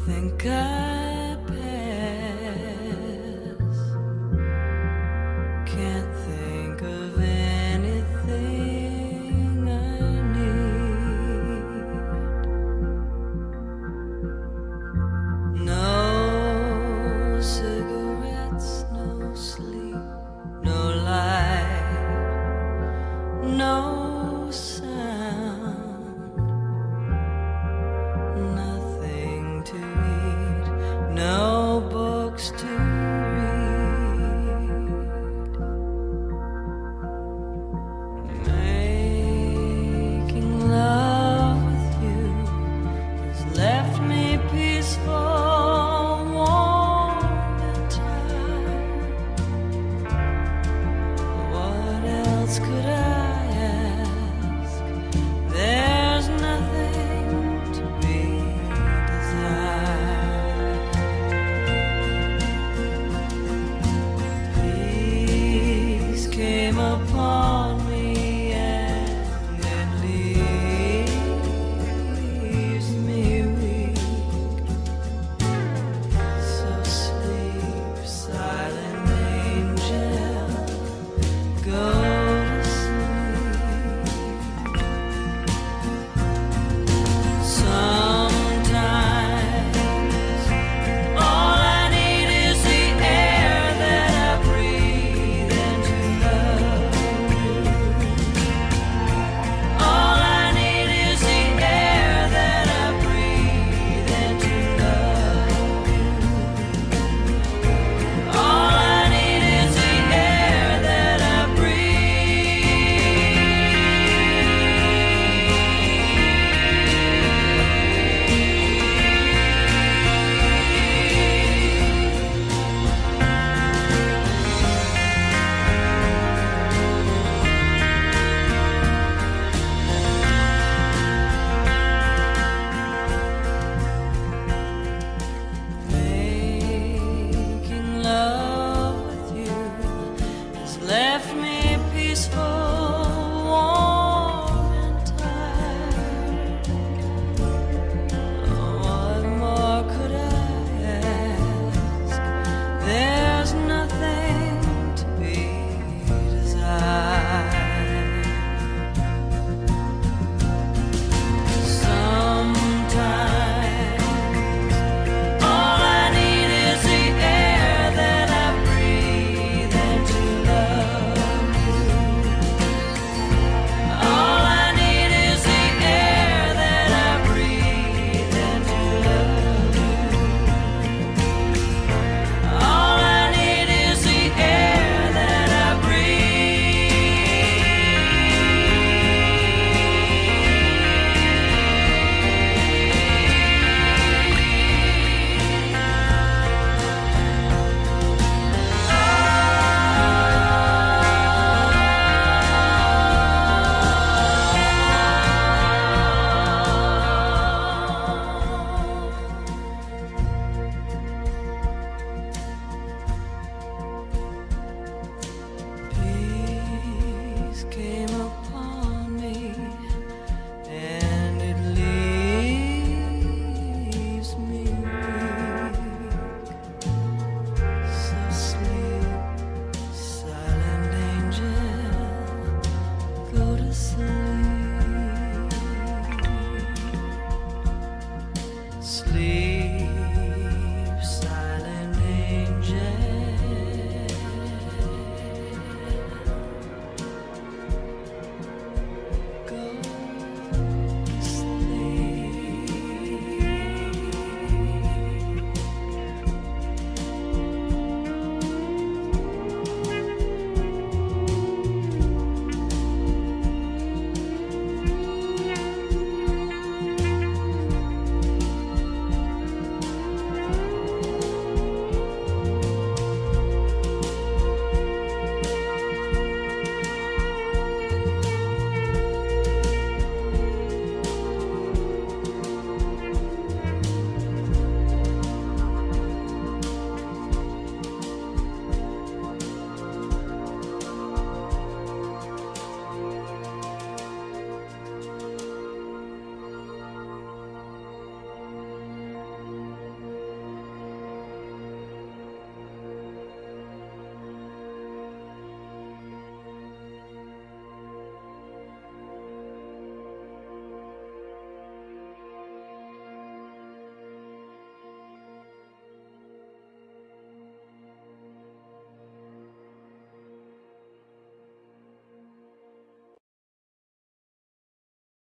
think I pass. Can't think of anything I need. No cigarettes, no sleep, no light, no sound, nothing to eat, no books to read. Making love with you has left me peaceful, warm and tired. What else could I ask? There's nothing to be desired. Peace came upon me and it leaves me weak. So sleep, silent angel, go to sleep. Sometimes all I need is the air that I breathe and to love you. All I need is the air that I breathe and to love you. All I need is the air that I Making love with you has left me peaceful, warm and tired. What more could I ask? There's nothing to be desired. Sometimes all I need is the air that I breathe and to love you. All I need is the air that I breathe and to love you. All I need is the air that I Peace came upon me and it leaves me weak. So sleep, silent angel, go to sleep. Sleep.